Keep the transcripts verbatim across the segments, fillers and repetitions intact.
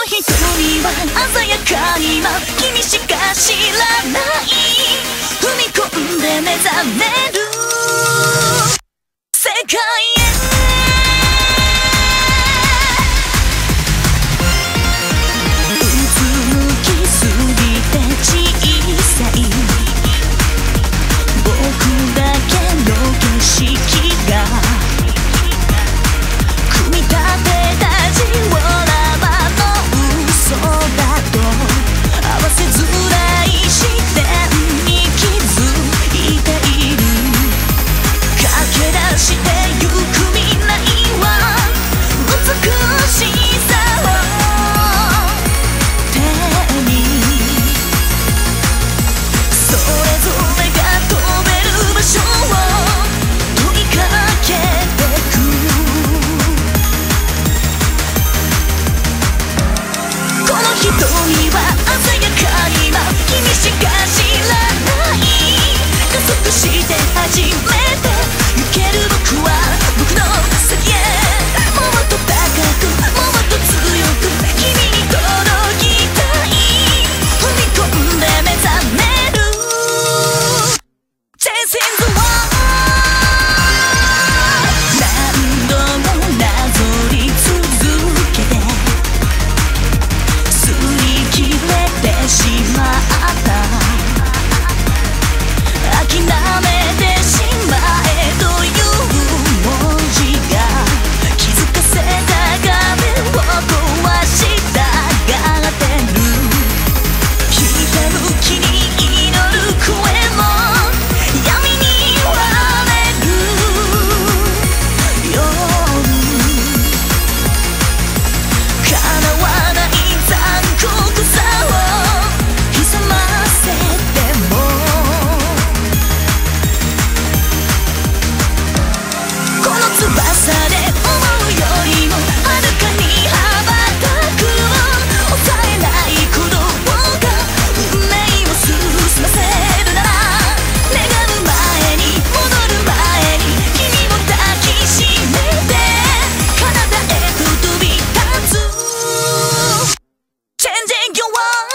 瞳は鮮やかに舞う君しか知らない踏み込んで目覚める世界へうつむきすぎて小さい僕だけの景色が組み立てたジオラマの嘘だと合わせづらい視点に気づいている駆け出してゆく未来は美しさを手にそれぞれが飛べる場所を問いかけてくこの瞳は鮮やかに舞う君しか知らない加速して初めて行ける僕は僕の先へもっと高くもっと強く君に届きたい踏み込んで目覚める Chasing the One 何度もなぞり続けて擦り切れてしまった諦めてしまえという文字が気づかせた壁を壊したがってるひたむきに祈る声も闇に割れる夜叶わない残酷さを潜ませてもこの翼で思うよりもはるかに羽ばたく抑えない鼓動が運命を進ませるなら願う前に戻る前に君を抱きしめて彼方へと飛び立つ Changing your world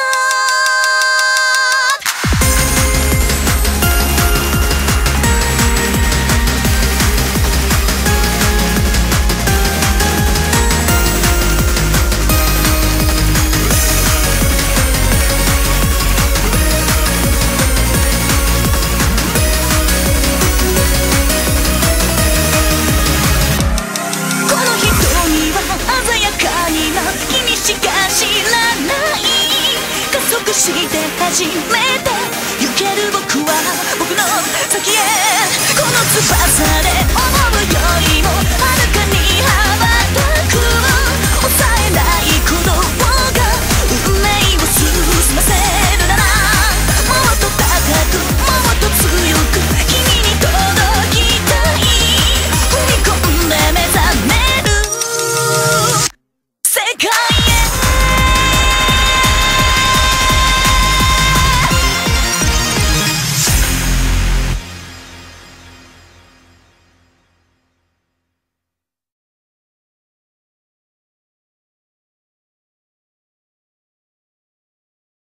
この瞳は鮮やかに舞う君しか知らない加速して初めて行ける僕は僕の先へこの翼で思う